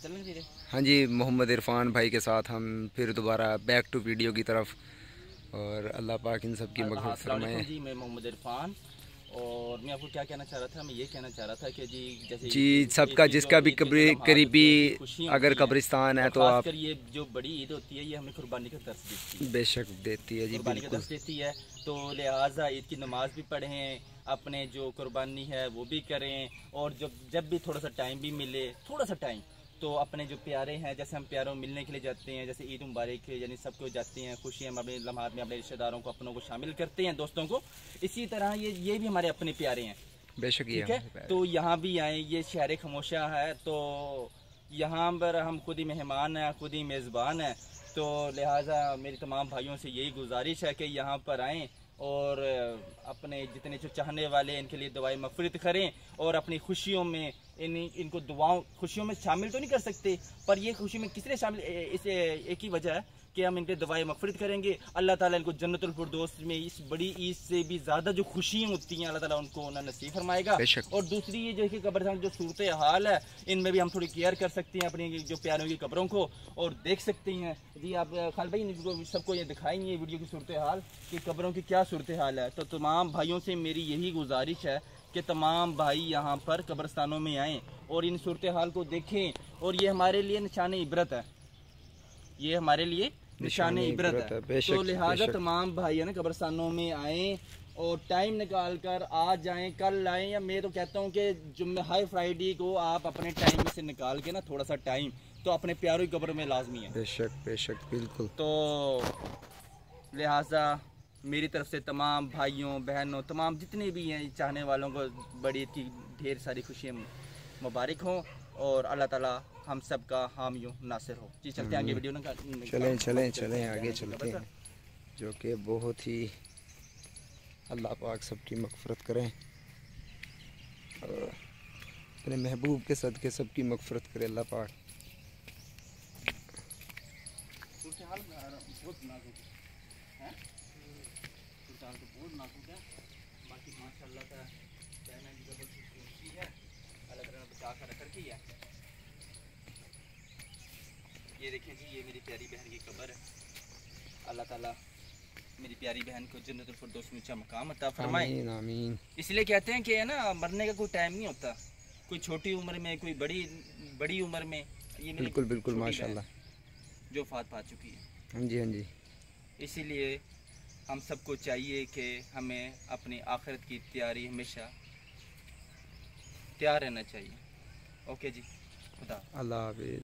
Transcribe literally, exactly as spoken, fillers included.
चलें धीरे। हाँ जी, मोहम्मद इरफान भाई के साथ हम फिर दोबारा बैक टू वीडियो की तरफ, और अल्लाह पाक इन सब की मग़फ़िरत फरमाए। जी मैं मोहम्मद इरफान, और मैं आपको क्या कहना चाह रहा था, मैं ये कहना चाह रहा था कि जी जैसे जी सबका जिसका भी कब्री करीबी अगर कब्रिस्तान है तो आप, खासकर ये जो बड़ी ईद होती है ये हमें कुर्बानी का दर्स देती है, बेशक देती है जी, कुर्बानी का बिल्कुल दर्स देती है। तो लिहाजा ईद की नमाज भी पढ़ें, अपने जो कुर्बानी है वो भी करें, और जब जब भी थोड़ा सा टाइम भी मिले, थोड़ा सा टाइम, तो अपने जो प्यारे हैं, जैसे हम प्यारों मिलने के लिए जाते हैं, जैसे ईद मुबारक यानी सबको जाते हैं, खुशियाँ हम अपने लम्हात में अपने रिश्तेदारों को अपनों को शामिल करते हैं, दोस्तों को, इसी तरह ये ये भी हमारे अपने प्यारे हैं, बेशक, ठीक है। तो यहाँ भी आए, ये शहर खामोशा है, तो यहाँ पर हम खुद ही मेहमान हैं, खुद ही मेज़बान हैं, तो लिहाजा मेरी तमाम भाइयों से यही गुजारिश है कि यहाँ पर आएँ और अपने जितने जो चाहने वाले हैं इनके लिए दुआएं मग़फ़िरत करें, और अपनी खुशियों में इन इनको दुआओं खुशियों में शामिल तो नहीं कर सकते, पर ये खुशी में किस लिए शामिल, इस एक ही वजह है कि हम इनके दुआएं मग़फ़िरत करेंगे। अल्लाह ताला इनको जन्नतुल फिरदौस में इस बड़ी ईद से भी ज़्यादा जो खुशियाँ होती हैं अल्लाह ताला उनको उन्हें नसीब फरमाएगा। और दूसरी ये जो कि कब्रिस्तान जो सूरत हाल है, इनमें भी हम थोड़ी केयर कर सकते हैं अपनी जो प्यारों की कब्रों को, और देख सकते हैं जी आप खाल भाई सबको ये दिखाएंगे वीडियो की सूरत हाल कि कब्रों की क्या सूरत हाल है। तो तमाम भाइयों से मेरी यही गुजारिश है कि तमाम भाई यहाँ पर कब्रिस्तानों में आएँ और इन सूरत हाल को देखें, और ये हमारे लिए निशान इबरत है, ये हमारे लिए निशान इबरत है, है। तो लिहाजा तमाम भाई है ना कब्रिस्तानों में आएँ और टाइम निकाल कर आज जाएँ, कल आएँ, या मैं तो कहता हूँ कि जुम्मे हाई फ्राइडे को आप अपने टाइम में से निकाल के ना थोड़ा सा टाइम तो अपने प्यारों की कब्र में लाजमी है। बेशक बेशक बिल्कुल। तो लिहाजा मेरी तरफ से तमाम भाइयों बहनों तमाम जितने भी हैं चाहने वालों को बड़ी की ढेर सारी खुशियाँ मुबारक हों, और अल्लाह ताला हम सब का हामियों नासिर हो। जी चलते हैं आगे वीडियो ना, चलें चलें चलें आगे चलते हैं, जो कि बहुत ही अल्लाह पाक सबकी मग़फ़िरत करें, अपने महबूब के सदक़े सबकी मग़फ़िरत करे अल्लाह पाक। बहुत नाजुक है, तो बहुत नाजुक है, बाकी माशाल्लाह का कहना की ज़बरदस्ती है, अलग अलग बचा कर रख रखी है। ये देखें जी, ये मेरी प्यारी बहन की कब्र है, अल्लाह ताला मेरी प्यारी बहन को जन्नतुल फिरदौस में ऊंचा मकाम अता फरमाए, आमीन आमीन। इसलिए कहते हैं कि है ना मरने का कोई टाइम नहीं होता, कोई छोटी उम्र में, कोई बड़ी बड़ी उम्र में, ये बिल्कुल बिल्कुल माशाल्लाह जो फात पा चुकी है। हाँ जी हाँ जी। इसीलिए हम सबको चाहिए कि हमें अपनी आखिरत की तैयारी हमेशा तैयार रहना चाहिए। ओके जी, खुदा अल्लाह हाफ़िज़।